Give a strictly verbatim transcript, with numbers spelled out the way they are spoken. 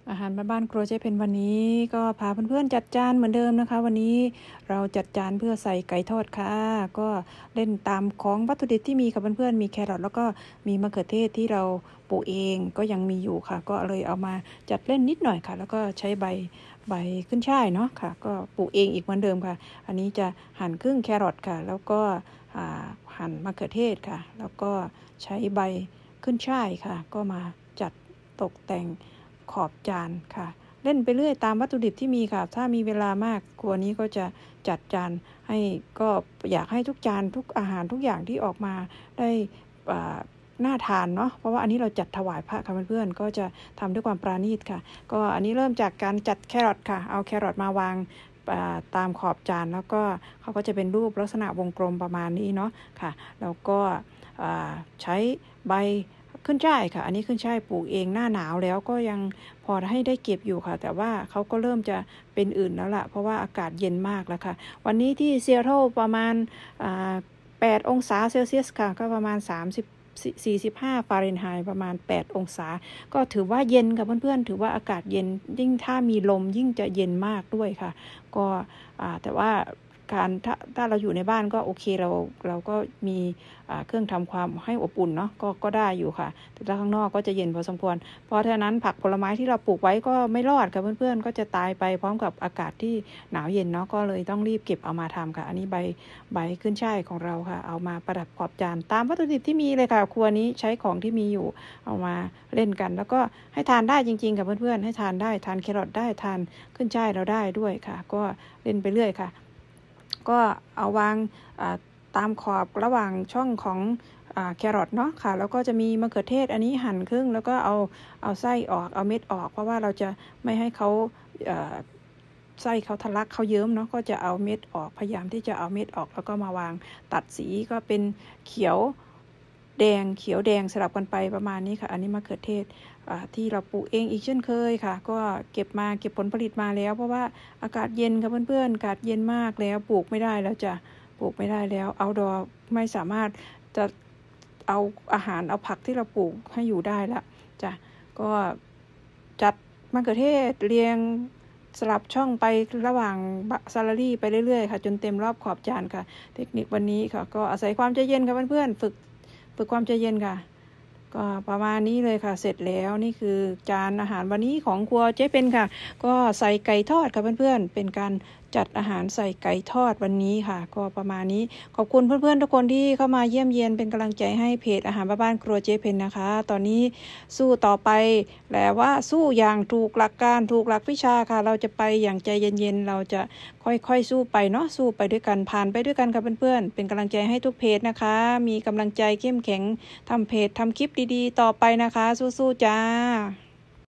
อาหารบ้านๆครัวเจ๊เพนวันนี้ก็พาเพื่อนๆจัดจานเหมือนเดิมนะคะวันนี้เราจัดจานเพื่อใส่ไก่ทอดค่ะก็เล่นตามของวัตถุดิบที่มีค่ะเพื่อนๆมีแครอทแล้วก็มีมะเขือเทศที่เราปลูกเองก็ยังมีอยู่ค่ะก็เลยเอามาจัดเล่นนิดหน่อยค่ะแล้วก็ใช้ใบใบขึ้นช่ายเนาะค่ะก็ปลูกเองอีกเหมือนเดิมค่ะอันนี้จะหั่นครึ่งแครอทค่ะแล้วก็หั่นมะเขือเทศค่ะแล้วก็ใช้ใบขึ้นช่ายค่ะก็มาจัดตกแต่งขอบจานค่ะเล่นไปเรื่อยตามวัตถุดิบที่มีค่ะถ้ามีเวลามากครัวนี้ก็จะจัดจานให้ก็อยากให้ทุกจานทุกอาหารทุกอย่างที่ออกมาได้น่าทานเนาะเพราะว่าอันนี้เราจัดถวายพระค่ะเพื่อนๆก็จะทำด้วยความปราณีตค่ะก็อันนี้เริ่มจากการจัดแครอทค่ะเอาแครอทมาวางตามขอบจานแล้วก็เขาก็จะเป็นรูปลักษณะวงกลมประมาณนี้เนาะค่ะแล้วก็ใช้ใบขึ้นช่ายค่ะอันนี้ขึ้นช่ายปลูกเองหน้าหนาวแล้วก็ยังพอให้ได้เก็บอยู่ค่ะแต่ว่าเขาก็เริ่มจะเป็นอื่นแล้วล่ะเพราะว่าอากาศเย็นมากแล้วค่ะวันนี้ที่ซีแอตเทิลประมาณแปดองศาเซลเซียสค่ะก็ประมาณสามสิบ สี่สิบห้าฟาเรนไฮต์ประมาณแปดองศาก็ถือว่าเย็นค่ะเพื่อนๆถือว่าอากาศเย็นยิ่งถ้ามีลมยิ่งจะเย็นมากด้วยค่ะก็แต่ว่าการถ้าถ้าเราอยู่ในบ้านก็โอเคเราเราก็มีเครื่องทำความให้อบอุ่นเนาะก็ก็ได้อยู่ค่ะแต่ถ้าข้างนอกก็จะเย็นพอสมควรเพราะฉะนั้นผักผลไม้ที่เราปลูกไว้ก็ไม่รอดค่ะเพื่อนๆก็จะตายไปพร้อมกับอากาศที่หนาวเย็นเนาะก็เลยต้องรีบเก็บเอามาทำค่ะอันนี้ใบใบขึ้นช่ายของเราค่ะเอามาประดับขอบจานตามวัตถุดิบที่มีเลยค่ะครัวนี้ใช้ของที่มีอยู่เอามาเล่นกันแล้วก็ให้ทานได้จริงๆค่ะเพื่อนๆให้ทานได้ทานแครอทได้ทานขึ้นช่ายเราได้ด้วยค่ะก็เล่นไปเรื่อยค่ะก็เอาวางตามขอบระหว่างช่องของแครอทเนาะค่ะแล้วก็จะมีมะเขือเทศอันนี้หั่นครึ่งแล้วก็เอาเอาไส้ออกเอาเม็ดออกเพราะว่าเราจะไม่ให้เขาไส้เขาทะลักเขาเยิ้มเนาะก็จะเอาเม็ดออกพยายามที่จะเอาเม็ดออกแล้วก็มาวางตัดสีก็เป็นเขียวแดงเขียวแดงสลับกันไปประมาณนี้ค่ะอันนี้มะเขือเทศที่เราปลูกเองอีกเช่นเคยค่ะก็เก็บมาเก็บผลผลิตมาแล้วเพราะว่าอากาศเย็นค่ะเพื่อนๆอากาศเย็นมากแล้วปลูกไม่ได้แล้วจะปลูกไม่ได้แล้วเอาดอไม่สามารถจะเอาอาหารเอาผักที่เราปลูกให้อยู่ได้ละจ้ะก็จัดมะเขือเทศเรียงสลับช่องไประหว่างซาลารี่ไปเรื่อยๆค่ะจนเต็มรอบขอบจานค่ะเทคนิควันนี้ค่ะก็อาศัยความใจเย็นค่ะเพื่อนๆฝึกฝึกความใจเย็นค่ะก็ประมาณนี้เลยค่ะเสร็จแล้วนี่คือจานอาหารวันนี้ของครัวเจ๊เป็นค่ะก็ใส่ไก่ทอดค่ะเพื่อนๆเป็นการจัดอาหารใส่ไก่ทอดวันนี้ค่ะก็ประมาณนี้ขอบคุณเพื่อนๆทุกคนที่เข้ามาเยี่ยมเยียนเป็นกำลังใจให้เพจอาหารบ้านครัวเจ๊เพนนะคะตอนนี้สู้ต่อไปแต่ว่าสู้อย่างถูกหลักการถูกหลักวิชาค่ะเราจะไปอย่างใจเย็นๆเราจะค่อยๆสู้ไปเนาะสู้ไปด้วยกันผ่านไปด้วยกันค่ะเพื่อนๆเป็นกำลังใจให้ทุกเพจนะคะมีกำลังใจเข้มแข็งทำเพจทำคลิปดีๆต่อไปนะคะสู้ๆจ้า